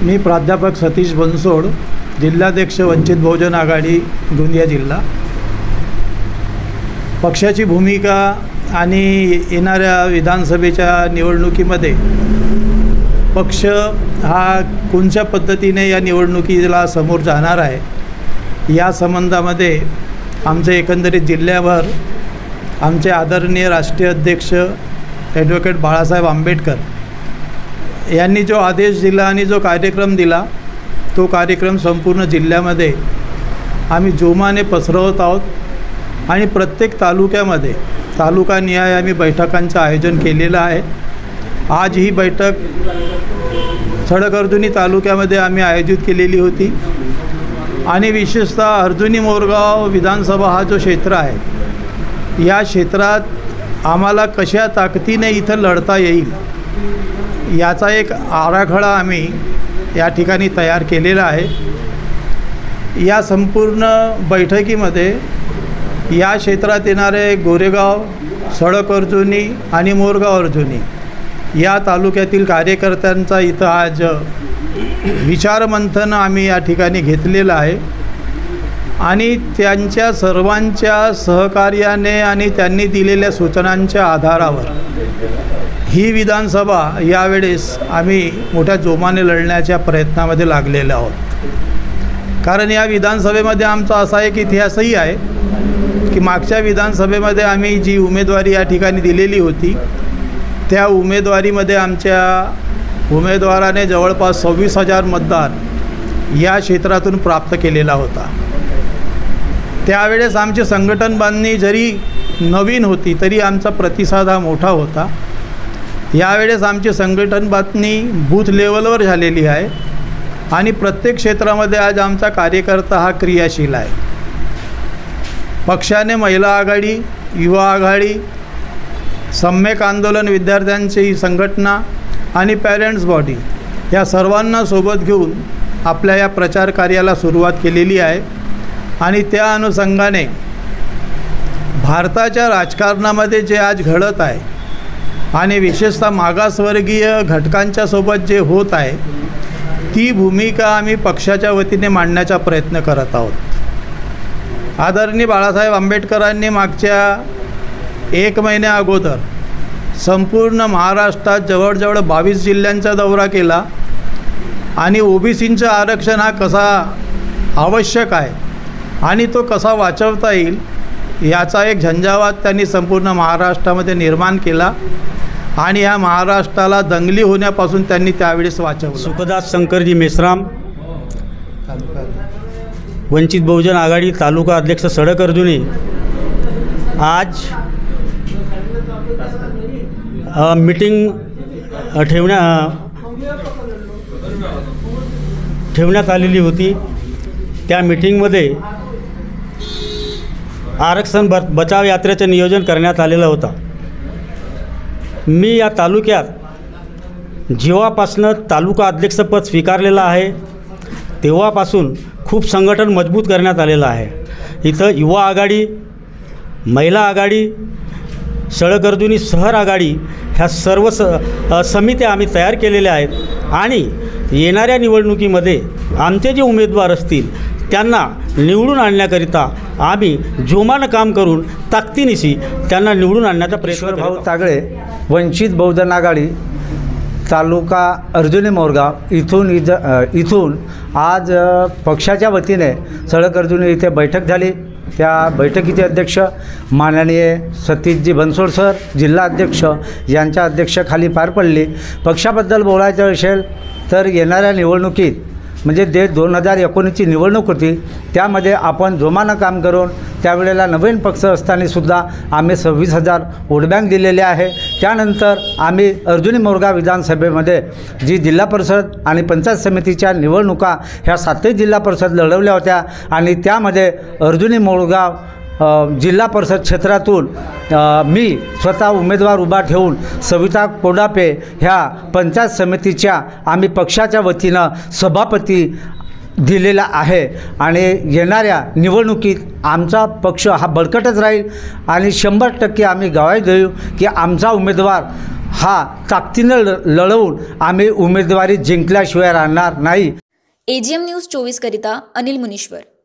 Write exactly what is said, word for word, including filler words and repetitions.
मी प्राध्यापक सतीश बनसोड, जिल्हाध्यक्ष वंचित बहुजन आघाडी गोंदिया जिल्हा। पक्षाची भूमिका आणि येणाऱ्या विधानसभेच्या निवडणुकीमध्ये पक्ष हा कोणत्या पद्धतीने या निवडणुकीला समोर जाणार आहे या संबंधामध्ये आमचे एकंदरीत जिल्ह्याभर आमचे आदरणीय राष्ट्रीय अध्यक्ष ॲडव्होकेट बाळासाहेब आंबेडकर यांनी जो आदेश दिला आणि जो कार्यक्रम दिला तो कार्यक्रम संपूर्ण जिल्ह्यामध्ये आम्ही जोमाने पसरवत आहोत आणि प्रत्येक तालुक्यामध्ये तालुकानिहाय आम्ही बैठकांचं आयोजन केलेलं आहे। आज ही बैठक सडक-अर्जुनी तालुक्यामध्ये आम्ही आयोजित केलेली होती आणि विशेषतः अर्जुनी मोरगाव विधानसभा हा जो क्षेत्र आहे या क्षेत्रात आम्हाला कशा ताकदीने इथं लढता येईल याचा एक आराखडा आम्ही या ठिकाणी तयार केलेला आहे। या संपूर्ण बैठकीमध्ये या क्षेत्रात येणारे गोरेगाव, सडक-अर्जुनी आणि मोरगाव-अर्जुनी या तालुक्यातील कार्यकर्त्यांचा इथं आज विचारमंथन आम्ही या ठिकाणी घेतलेलं आहे आणि त्यांच्या सर्वांच्या सहकार्याने आणि त्यांनी दिलेल्या सूचनांच्या आधारावर ही विधानसभा यावेळेस आम्ही मोठ्या जोमाने लढण्याच्या प्रयत्नामध्ये लागलेलो आहोत। कारण या विधानसभेमध्ये आमचा असा एक इतिहासही आहे की मागच्या विधानसभेमध्ये आम्ही जी उमेदवारी या ठिकाणी दिलेली होती त्या उमेदवारीमध्ये आमच्या उमेदवाराने जवळपास सव्वीस हजार मतदान या क्षेत्रातून प्राप्त केलेला होता। त्यावेळेस आमची संघटन बांधणी जरी नवीन होती तरी आमचा प्रतिसाद हा मोठा होता। यावेळेस आमची संघटन बांधणी बूथ लेवलवर झालेली आहे आणि प्रत्येक क्षेत्रामध्ये आज आमचा कार्यकर्ता हा क्रियाशील आहे। पक्षाने महिला आघाडी, युवा आघाडी, सम्यक आंदोलन विद्यार्थ्यांची संघटना आणि पॅरेंट्स बॉडी या सर्वांना सोबत घेऊन आपल्या या प्रचार कार्याला सुरुवात केलेली आहे आणि त्या अनुषंगाने भारताच्या राजकारणामध्ये जे आज घडत आहे आणि विशेषतः मागासवर्गीय घटकांच्या सोबत जे होत आहे ती भूमिका आम्ही पक्षाच्या वतीने मांडण्याचा प्रयत्न करत आहोत। आदरणीय बाळासाहेब आंबेडकरांनी मागच्या एक महिन्या अगोदर संपूर्ण महाराष्ट्रात जवळजवळ बावीस जिल्ह्यांचा दौरा केला आणि ओबीसींचं आरक्षण हा कसा आवश्यक आहे आणि तो कसा वाचवता येईल याचा एक झंझावात त्यांनी संपूर्ण महाराष्ट्रामध्ये निर्माण केला आणि ह्या महाराष्ट्राला दंगली होण्यापासून त्यांनी त्यावेळेस वाचवलं। सुखदास शंकरजी मेश्राम, वंचित बहुजन आघाडी तालुका अध्यक्ष सडक-अर्जुनी, आज मीटिंग ठेवण्या ठेवण्यात आलेली होती। त्या मीटिंगमध्ये आरक्षण ब बचाव यात्रेचं नियोजन करण्यात आलेलं होतं। मी या तालुक्यात जेव्हापासनं तालुका अध्यक्षपद स्वीकारलेलं आहे तेव्हापासून खूप संघटन मजबूत करण्यात आलेलं आहे। इथं युवा आघाडी, महिला आघाडी, सडक-अर्जुनी शहर आघाडी ह्या सर्व स समित्या आम्ही तयार केलेल्या आहेत आणि येणाऱ्या निवडणुकीमध्ये आमचे जे उमेदवार असतील त्यांना निवडून आणण्याकरिता आम्ही जोमानं काम करून ताकदीनिशी त्यांना निवडून आणण्याचा प्रयत्न भाऊ तागळे, वंचित बहुजन आघाडी तालुका अर्जुनी मोरगाव इथून इज इथून आज पक्षाच्या वतीने सडक-अर्जुनी इथे बैठक झाली। त्या बैठकीचे अध्यक्ष माननीय सतीशजी बनसोड सर, जिल्हा अध्यक्ष यांच्या अध्यक्षतेखाली पार पडली। पक्षाबद्दल बोलायचं असेल तर येणाऱ्या निवडणुकीत म्हणजे दे दोन हजार एकोणीसची निवडणूक होती त्यामध्ये आपण जोमानं काम करून त्यावेळेला नवीन पक्ष असतानासुद्धा आम्ही सव्वीस हजार वोट बँक दिलेले आहे। त्यानंतर आम्ही अर्जुनी मोरगाव विधानसभेमध्ये जी जिल्हा परिषद आणि पंचायत समितीच्या निवडणुका ह्या सातही जिल्हा परिषद लढवल्या होत्या आणि त्यामध्ये अर्जुनी मोरगाव जिल्हा परिषद क्षेत्रातून मी स्वतः उमेदवार उभा ठेवून सविता कोडापे ह्या पंचायत समितीच्या आम्ही पक्षाच्या वतीनं सभापती दिलेला आहे आणि येणाऱ्या निवडणुकीत आमचा पक्ष हा बळकटच राहील आणि शंभर टक्के आम्ही गवाही देऊ की आमचा उमेदवार हा ताकदीनं ल लढवून आम्ही उमेदवारी जिंकल्याशिवाय राहणार नाही. एजीएम न्यूज चोवीस करिता अनिल मुनीश्वर.